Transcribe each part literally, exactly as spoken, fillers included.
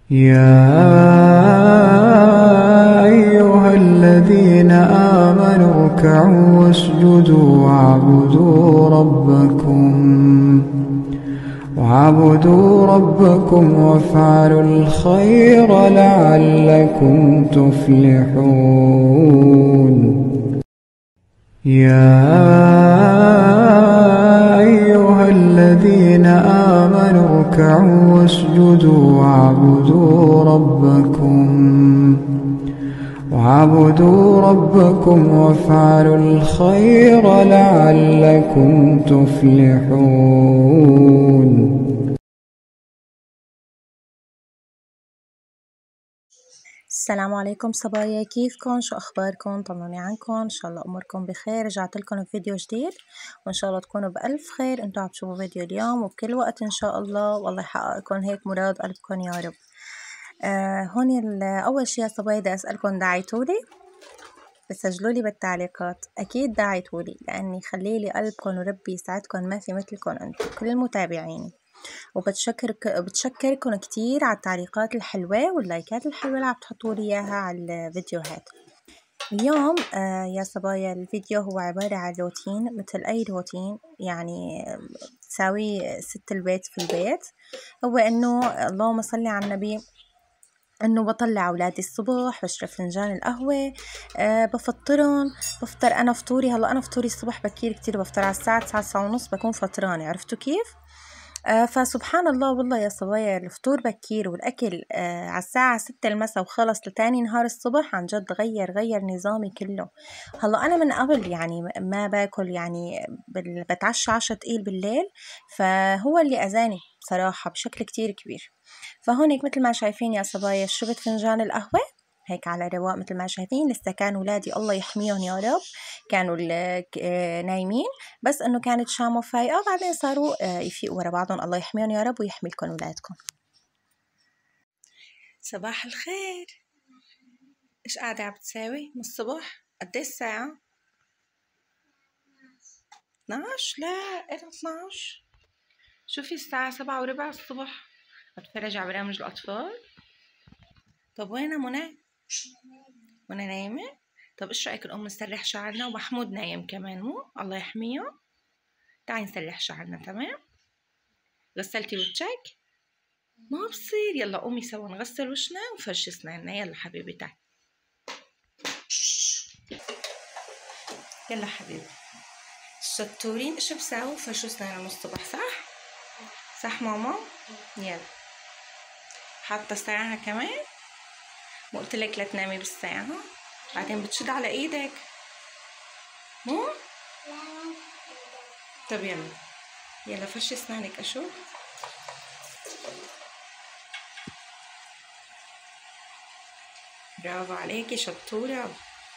يا أيها الذين آمنوا اركعوا واسجدوا واعبدوا ربكم واعبدوا ربكم وافعلوا الخير لعلكم تفلحون. يا أيها الذين آمنوا اركعوا واسجدوا واعبدوا ربكم واعبدوا ربكم وافعلوا الخير لعلكم تفلحون. السلام عليكم صبايا، كيفكم؟ شو اخباركم؟ طمنوني عنكم، ان شاء الله اموركم بخير. رجعت لكم بفيديو جديد وان شاء الله تكونوا بالف خير. انتوا عم تشوفوا فيديو اليوم وبكل وقت ان شاء الله، والله يحقق لكم هيك مراد قلبكم يا رب. آه هون اول شيء يا صبايا بدي اسالكم، دعيتولي؟ بسجلوا لي بالتعليقات، اكيد دعيتولي، لاني خليلي قلبكم وربي يسعدكم، ما في مثلكم انتم كل المتابعين. وبتشكر بتشكركم كتير على التعليقات الحلوة واللايكات الحلوة اللي عم تحطوا لي اياها على الفيديوهات. اليوم آه يا صبايا الفيديو هو عبارة عن روتين، مثل اي روتين يعني تساوي ست البيت في البيت. هو انه اللهم صل على النبي، انه بطلع اولادي الصبح، بشرب فنجان القهوة، أه بفطرهم، بفطر انا فطوري. هلا انا فطوري الصبح بكير كتير، بفطر على الساعة تسعة تسعة ونص بكون فطرانة، عرفتوا كيف؟ آه فسبحان الله والله يا صبايا، الفطور بكير والأكل آه على الساعة ستة المساء وخلص لتاني نهار الصبح، عن جد غير غير نظامي كله. هلا أنا من قبل يعني ما باكل، يعني بتعشى عشا تقيل بالليل، فهو اللي أذاني بصراحة بشكل كتير كبير. فهونيك مثل ما شايفين يا صبايا، شربت فنجان القهوة هيك على رواق مثل ما شايفين. لسه كان ولادي الله يحميهم يا رب كانوا نايمين، بس انه كانت شامو فايقة، بعدين صاروا يفيقوا ورا بعضهم. الله يحميهم يا رب ويحمي لكم ولادكم. صباح الخير، ايش قاعدة عم بتساوي من الصبح؟ قد ايه الساعة؟ اثنعش؟ لا ايه اثنعش؟ شوفي الساعة سبعة وربع الصبح، بتفرج على برامج الأطفال. طب وين منى؟ منى نايمة؟ طب ايش رأيك نقوم نسرح شعرنا؟ ومحمود نايم كمان، مو الله يحميه. تعي نسرح شعرنا، تمام؟ غسلتي وجهك؟ ما بصير، يلا قومي سوا نغسل وشنا ونفرش اسناننا. يلا حبيبي تعي، يلا حبيبي. شطورين. ايش بساووا؟ فرشوا اسناننا من الصبح، صح؟ صح ماما؟ يلا. حاطه ساعة كمان؟ ما قلتلك لا تنامي بالساعة؟ بعدين بتشد على ايدك مو؟ طب يلا يلا فرشي اسنانك اشوف. برافو عليكي، شطورة.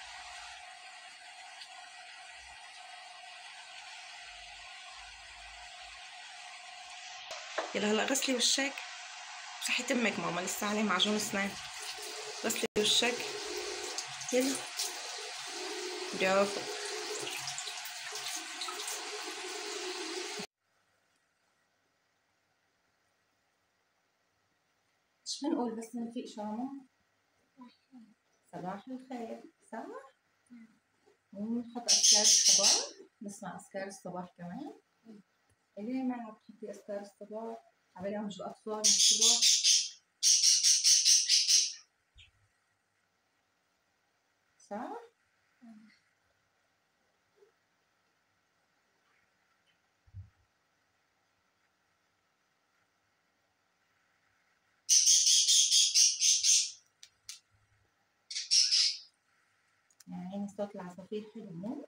يلا هلا غسلي وشك. صحي تمك ماما، لسه عليه معجون اسنان. غسلي وشك يلا. برافو. ايش بنقول بس نفيق شامو؟ صباح الخير، صح؟ ونحط أذكار الصباح، نسمع أذكار الصباح كمان. ليه ما عم تحطي أذكار الصباح؟ على برامج الأطفال من الصبح، صح؟ يعني صوت العصافير حلو مو؟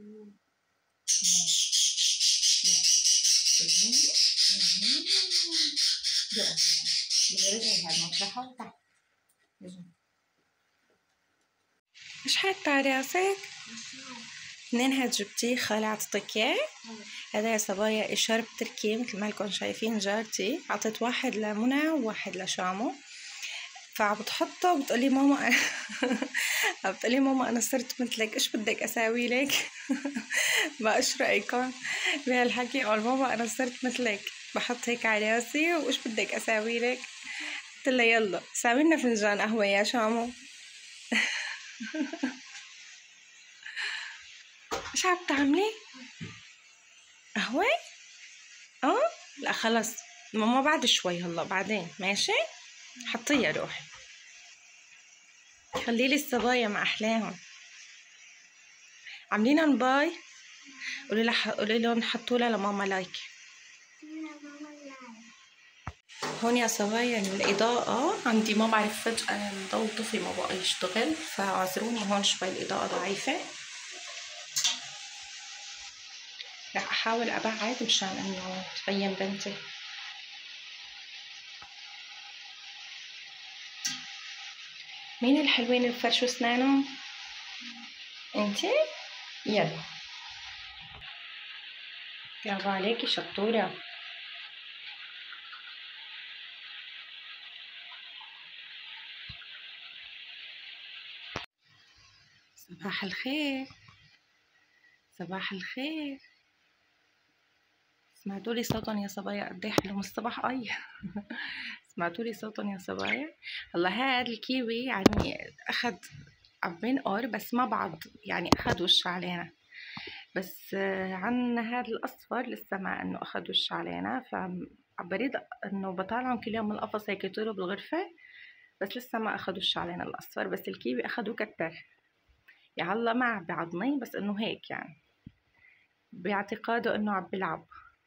ايش حاطة على راسك؟ منين هاد جبتيه؟ خالة عطتك اياه؟ هذا يا صبايا شرب تركي مثل ما لكم شايفين. جارتي عطت واحد لمنى وواحد لشامو، فعم بتحطه وبتقولي ماما أنا عم بتقولي ماما انا صرت مثلك، ايش بدك اساوي لك؟ ما ايش رايكم بهالحكي؟ قال ماما انا صرت مثلك، بحط هيك على راسي وايش بدك اساوي لك؟ قلت لها يلا ساوي لنا فنجان قهوة يا شامو. ايش عم تعملي؟ قهوة؟ اه لا خلص ماما بعد شوي، هلا بعدين ماشي، حطيها روحي، خليلي الصبايا مع احلاهم. عاملين باي؟ قولي لها قولي لهم حطوا لها لماما لايك. هون يا صبايا الإضاءة عندي ما بعرف فجأة الضوء طفي ما بقى يشتغل، فاعذروني هون شوي الإضاءة ضعيفة. رح أحاول أبعد مشان إنه تبين بنتي. مين الحلوين اللي بفرشوا أسنانهم؟ انتي؟ يلا برافو عليكي شطورة. صباح الخير صباح الخير. سمعتولي صوتهم يا صبايا قد ايه حلو من الصبح؟ اي سمعتولي صوتهم يا صبايا. هلا هاد الكيوي يعني اخد عبين قر بس ما بعض يعني اخد وش علينا، بس عن هذا الاصفر لسه ما انه اخد وش علينا، فبريد انه بطالعهم كل يوم من القفص هيك يطيروا بالغرفه، بس لسه ما اخد وش علينا الاصفر. بس الكيوي اخدوا كتر يا هلا ما عم بعضني، بس انه هيك يعني باعتقاده انه عم بيلعب.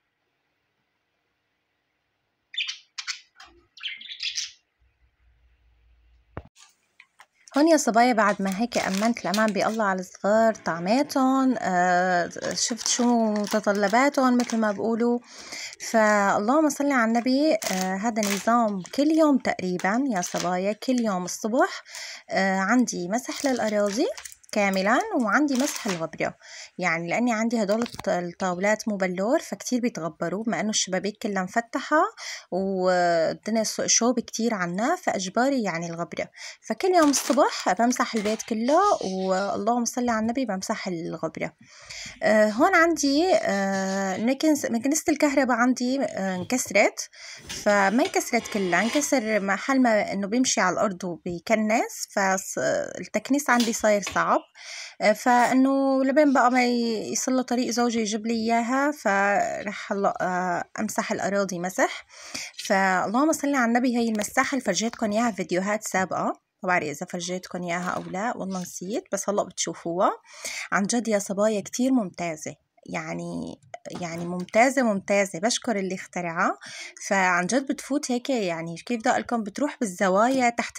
هون يا صبايا بعد ما هيك أمنت الأمان بالله على الصغار طعماتهم، آه شفت شو متطلباتهم مثل ما بقولوا، فاللهم صل على النبي. آه هذا نظام كل يوم تقريبا يا صبايا، كل يوم الصبح آه عندي مسح للأراضي كاملا وعندي مسح الغبرة، يعني لأني عندي هدول الطاولات مو بلور فكتير بيتغبروا بما أنه الشبابيك كلها مفتحة والدنيا شوب كتير عنا، فأجباري يعني الغبرة. فكل يوم الصبح بمسح البيت كله واللهم صل على النبي بمسح الغبرة. آه هون عندي آه مكنسة الكهرباء عندي آه انكسرت، فما انكسرت كلها، انكسر محل ما انه بيمشي على الارض وبيكنس، فالتكنيس عندي صاير صعب، آه فانه لبين بقى ما يصل طريق زوجي يجيب لي اياها فرح هلا آه امسح الاراضي مسح. فاللهم صل على النبي هي المساحة اللي فرجيتكم اياها فيديوهات سابقة، ما بعرف اذا فرجيتكم اياها او لا والله نسيت، بس هلا بتشوفوها. عن جد يا صبايا كتير ممتازة، يعني يعني ممتازة ممتازة، بشكر اللي اخترعها. فعن جد بتفوت هيك يعني كيف بدي اقولكم، بتروح بالزوايا تحت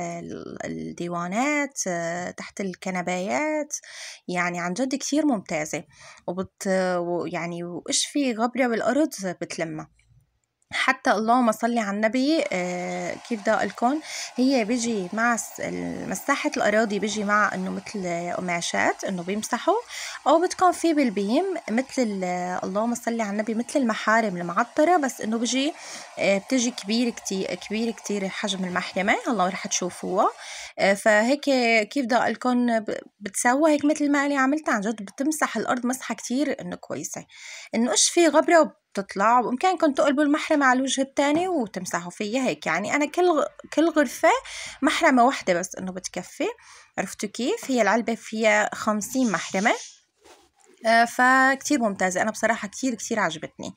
الديوانات تحت الكنبايات، يعني عن جد كتير ممتازة، وبت يعني وإيش في غبرة بالأرض بتلمها. حتى اللهم صل على النبي آه كيف بدي اقولكم، هي بيجي مع مساحة الأراضي بيجي مع إنه مثل قماشات إنه بيمسحوا، أو بتكون في بالبيم مثل اللهم صل على النبي مثل المحارم المعطرة، بس إنه بيجي آه بتجي كبير كتير كبير كتير حجم المحرمة، هلا رح تشوفوها. آه فهيك كيف بدي اقولكم بتسوى هيك مثل ما أنا عملت، عن جد بتمسح الأرض مسحة كتير إنه كويسة، إنه إيش في غبرة تطلع، وبإمكانكم تقلبوا المحرمة على الوجه الثاني وتمسحوا فيها هيك، يعني أنا كل كل غرفة محرمة واحدة بس إنه بتكفي. عرفتوا كيف؟ هي العلبة فيها خمسين محرمة، آه فكتير ممتازة، أنا بصراحة كتير كتير عجبتني.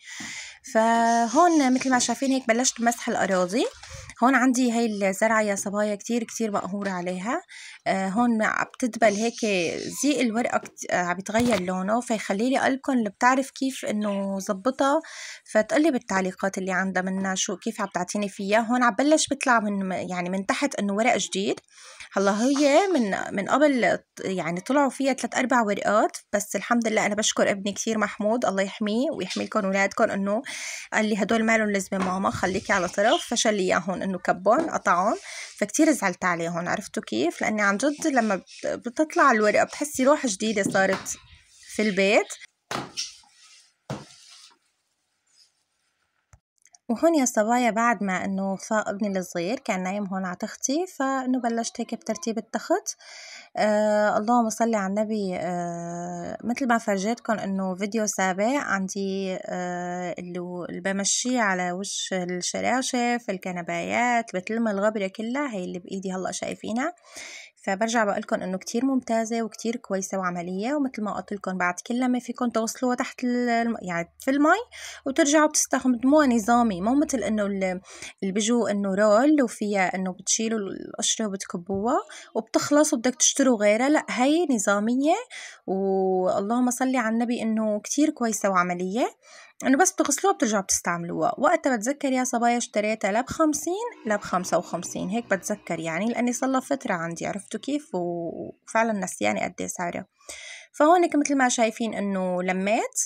فهون مثل ما شايفين هيك بلشت بمسح الأراضي. هون عندي هاي الزرعة يا صبايا كتير كتير مقهورة عليها، آه هون عم بتدبل هيك زي الورقة عم بيتغير لونه، فيخليلي أقلكن اللي بتعرف كيف إنه زبطها فتقلي بالتعليقات اللي عندها منها شو كيف عم تعطيني فيها. هون عم بلش بطلع من يعني من تحت إنه ورق جديد، هلا هي من من قبل يعني طلعوا فيها ثلاث أربع ورقات، بس الحمد لله أنا بشكر ابني كتير محمود الله يحميه ويحميلكم ولادكم، إنه قال لي هدول مالهم لازمة ماما خليكي على طرف، فشل لي إياهم إنه كبون قطعون، فكتير زعلت عليهم. عرفتوا كيف؟ لأني عن جد لما بتطلع الورقة بتحسي روح جديدة صارت في البيت. وهون يا صبايا بعد ما انه فاق ابني الصغير كان نايم هون على تختي، فانه بلشت هيك بترتيب التخت. آه اللهم صل على النبي. آه مثل ما فرجيتكم انه فيديو سابق عندي آه اللي اللي بمشيه على وش الشراشف، الكنبايات، بتلم الغبرة كلها، هي اللي بايدي هلا شايفينها. فبرجع بقولكم انه كتير ممتازة وكتير كويسة وعملية، ومثل ما قلت لكم بعد كل لما فيكم تغسلوها تحت الم... يعني في المي وترجعوا بتستخدموها نظامي، مو مثل انه اللي بيجوا انه رول وفيها انه بتشيلوا القشرة وبتكبوها وبتخلص وبدك تشتروا غيرها. لا، هي نظامية واللهم صل على النبي انه كتير كويسة وعملية، انه بس بتغسلوها بترجعوا بتستعملوها. وقتها بتذكر يا صبايا اشتريتها لا بخمسين لا بخمسة وخمسين، هيك بتذكر يعني، لاني صار فترة عندي، عرفتوا كيف، وفعلا نسياني قد ايه سعرها. فهونك مثل ما شايفين انه لميت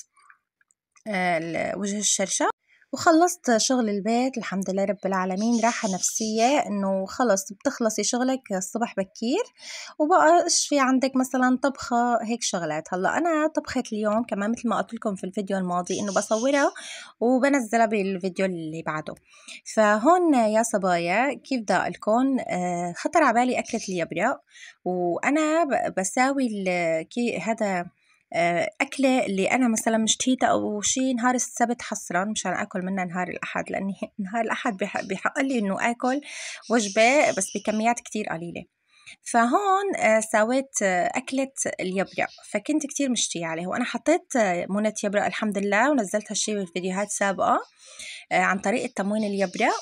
آه وجه الشرشة وخلصت شغل البيت الحمد لله رب العالمين. راحة نفسية انه خلص بتخلصي شغلك الصبح بكير، وبقى ايش في عندك مثلا طبخة هيك شغلات. هلا انا طبخة اليوم كمان مثل ما قلت لكم في الفيديو الماضي انه بصورها وبنزلها بالفيديو اللي بعده. فهون يا صبايا كيف بدي اقلكم، آه خطر على بالي اكلة اليبرق، وانا بساوي كي هذا أكلة اللي أنا مثلا مشتهيتها أو شي نهار السبت حصرا مشان أكل منها نهار الأحد، لأني نهار الأحد بحق لي إنه أكل وجبة بس بكميات كتير قليلة. فهون سويت أكلة اليبرق، فكنت كتير مشتهية عليه، وأنا حطيت منة يبرق الحمد لله ونزلت هالشي بالفيديوهات سابقة عن طريقة تموين اليبرق.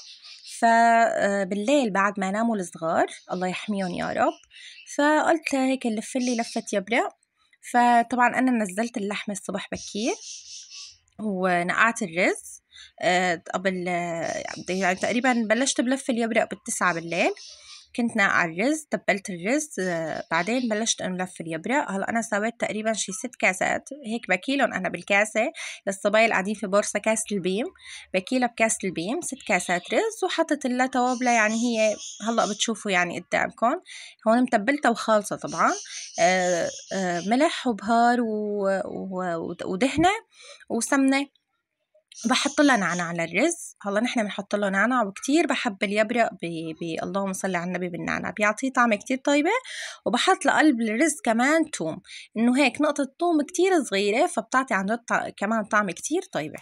فبالليل بعد ما ناموا الصغار الله يحميهم يا رب، فقلت هيك لفلي لفة يبرق. فطبعا أنا نزلت اللحمة الصبح بكير ونقعت الرز أه قبل يعني تقريبا بلشت بلف اليبرق بالتسعة بالليل، كنت ناقعة الرز، تبلت الرز أه بعدين بلشت انلف اليبرق. هلا انا سويت تقريبا شي ست كاسات هيك بكيلهم انا بالكاسة، للصبايا اللي قاعدين في بورصة كاسة البيم بكيلها بكاسة البيم، ست كاسات رز وحطت لها توابلة يعني هي هلا بتشوفوا يعني قدامكم. هون متبلتها وخالصة طبعا أه أه ملح وبهار ودهنة وسمنة، بحط لها نعناع على الرز. هلا نحن بنحط له نعناع، وكتير بحب اليبرق ب... ب... اللهم صل على النبي بالنعناع، بيعطيه طعم كتير طيبة. وبحط لقلب الرز كمان توم، انه هيك نقطة توم كتير صغيرة فبتعطي عن جد كمان طعم كتير طيبة.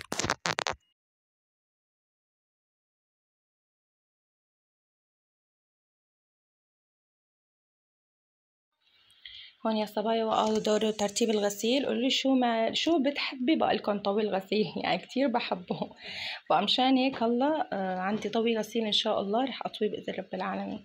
هون يا صبايا وقعوا دور ترتيب الغسيل. قولوا لي شو ما شو بتحبي بقى لكم طوي الغسيل يعني كتير بحبه، بقى مشان هيك هلا آه عندي طوي غسيل ان شاء الله رح اطويه باذن رب العالمين.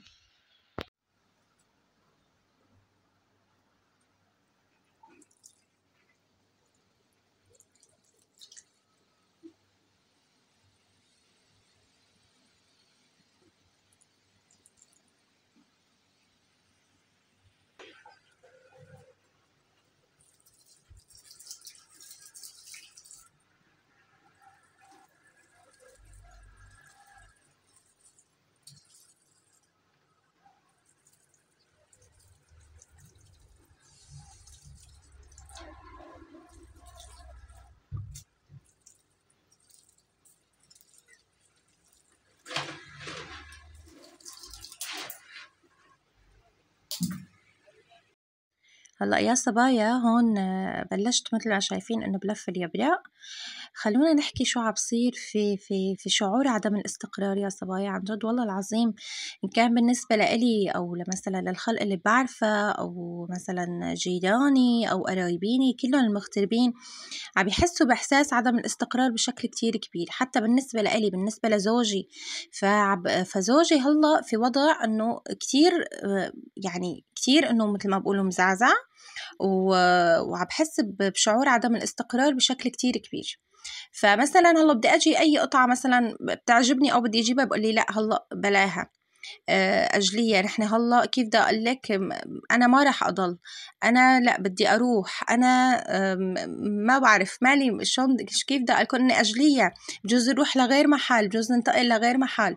هلا يا صبايا هون بلشت مثل ما شايفين انه بلف اليبرق. خلونا نحكي شو عم بصير في في في شعور عدم الاستقرار يا صبايا، عن جد والله العظيم، ان كان بالنسبه لإلي او مثلا للخلق اللي بعرفه او مثلا جيراني او قرايبيني كلهم المغتربين عم يحسوا باحساس عدم الاستقرار بشكل كتير كبير. حتى بالنسبه لإلي بالنسبه لزوجي، فعب فزوجي هلا في وضع انه كتير يعني كتير انه مثل ما بقولوا مزعزع، وعم بحس بشعور عدم الاستقرار بشكل كتير كبير. فمثلا هلا بدي اجي اي قطعه مثلا بتعجبني او بدي اجيبها بقول لي لا هلا بلاها اجليه، نحن هلا كيف بدي اقول لك انا ما راح اضل، انا لا بدي اروح، انا ما بعرف مالي شلون كيف بدي اقول لكم اني اجليه، بجوز نروح لغير محل، بجوز ننتقل لغير محل.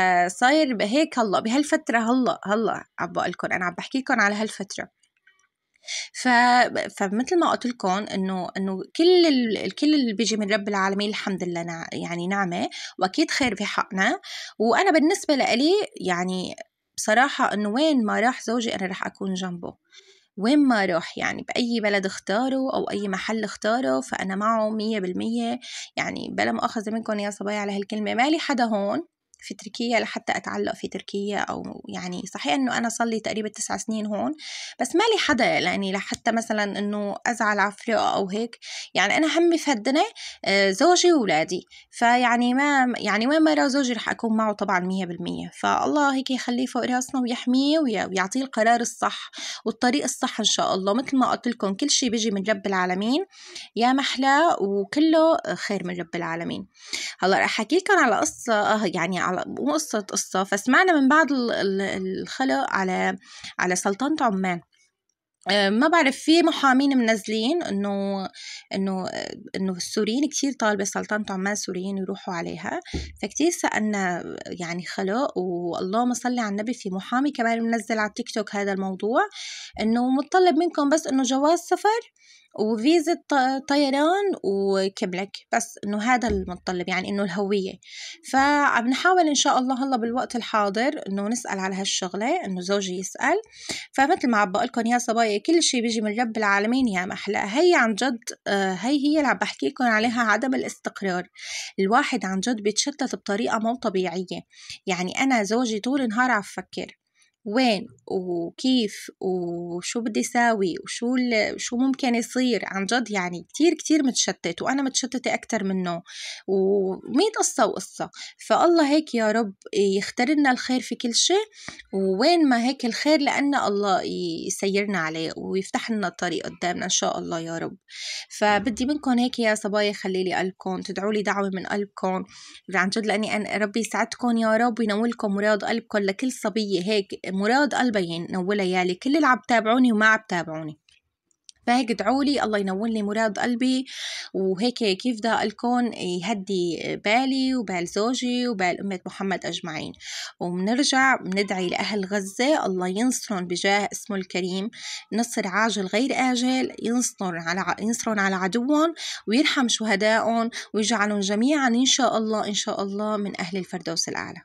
فصاير هيك هلا بهالفتره، هلا هلا عم بقول لكم انا عم بحكي لكم على هالفتره. ف... فمثل ما قلت لكم انه انه كل ال... الكل اللي بيجي من رب العالمين الحمد لله نع... يعني نعمه، واكيد خير في حقنا. وانا بالنسبه لي يعني بصراحه انه وين ما راح زوجي انا راح اكون جنبه، وين ما راح، يعني بأي بلد اختاره أو أي محل اختاره فأنا معه مية بالمية. يعني بلا مؤاخذة منكم يا صبايا على هالكلمة، مالي حدا هون في تركيا لحتى أتعلق في تركيا، أو يعني صحيح أنه أنا صار لي تقريبا تسع سنين هون، بس مالي حدا يعني لحتى مثلا أنه أزعل عفرقة أو هيك. يعني أنا همي في هالدنيا زوجي وولادي، فيعني ما يعني وين ما رأى زوجي رح أكون معه طبعا مية بالمية. فالله هيك يخليه فوق راسنا ويحميه ويعطيه القرار الصح والطريق الصح إن شاء الله. مثل ما قلت لكم كل شيء بيجي من رب العالمين يا محلى، وكله خير من رب العالمين. هلا رح أحكي لكم على قصة، يعني على مو قصة قصة، فسمعنا من بعض الخلق على على سلطنة عمان. ما بعرف في محامين منزلين انه انه انه السوريين كتير طالبه سلطنة عمان سوريين يروحوا عليها، فكتير سألنا يعني خلق، واللهم صل على النبي في محامي كمان منزل على التيك توك هذا الموضوع، انه متطلب منكم بس انه جواز سفر وفيزا طيران وكبلك، بس انه هذا المتطلب، يعني انه الهوية. فعم نحاول ان شاء الله هلا بالوقت الحاضر انه نسأل على هالشغلة، انه زوجي يسأل. فمثل ما عم بقولكم يا صبايا كل شيء بيجي من رب العالمين يا محلى. هي عن جد آه هي هي اللي عم بحكي لكم عليها، عدم الاستقرار. الواحد عن جد بيتشتت بطريقة مو طبيعية. يعني انا زوجي طول النهار عم فكر وين وكيف وشو بدي ساوي وشو شو ممكن يصير، عن جد يعني كتير كتير متشتت، وأنا متشتتة أكتر منه، ومية قصة وقصة. فالله هيك يا رب يختار لنا الخير في كل شيء، ووين ما هيك الخير لأن الله يسيرنا عليه ويفتح لنا الطريق قدامنا إن شاء الله يا رب. فبدي منكم هيك يا صبايا خلي لي قلبكم، تدعوا لي دعوة من قلبكم عن جد، لأني أنا ربي يسعدكم يا رب وينولكم مراد قلبكم. لكل صبية هيك مراد قلبها ينولها يالي، كل اللي عم تابعوني وما عم تابعوني، فهيك ادعوا لي الله ينور لي مراد قلبي. وهيك كيف بدي أقولكم يهدي بالي وبال زوجي وبال أمة محمد أجمعين. وبنرجع بندعي لأهل غزة الله ينصرهم بجاه اسمه الكريم، نصر عاجل غير آجل، ينصر على ينصرهم على عدوهم ويرحم شهدائهم ويجعلهم جميعا إن شاء الله إن شاء الله من أهل الفردوس الأعلى.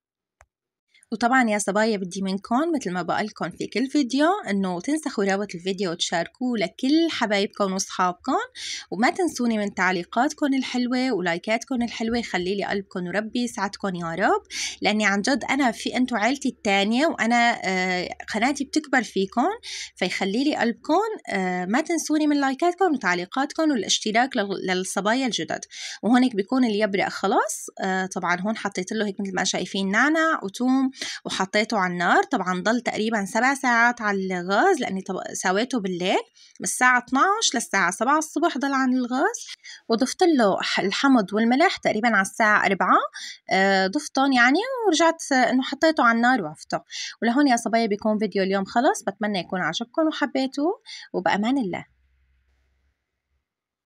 وطبعا يا صبايا بدي منكم مثل ما بقولكم في كل فيديو انه تنسخوا رابط الفيديو وتشاركوه لكل حبايبكم واصحابكم، وما تنسوني من تعليقاتكم الحلوه ولايكاتكم الحلوه، خلي لي قلبكم وربي يسعدكم يا رب. لاني عن جد انا في انتو عائلتي الثانيه، وانا آه قناتي بتكبر فيكم، فيخلي لي قلبكم. آه ما تنسوني من لايكاتكم وتعليقاتكم والاشتراك للصبايا الجدد. وهونك بيكون اللي يبرق خلاص. آه طبعا هون حطيت له هيك مثل ما شايفين نعناع وثوم وحطيته على النار. طبعا ضل تقريبا سبع ساعات على الغاز لاني سويته بالليل من الساعه اثنعش للساعه سبعة الصبح ضل عن الغاز. وضفت له الحمض والملح تقريبا على الساعه أربعة، ضفتهم يعني، ورجعت انه حطيته على النار وعفته. ولهون يا صبايا بيكون فيديو اليوم خلص، بتمنى يكون عجبكم وحبيتوه، وبامان الله.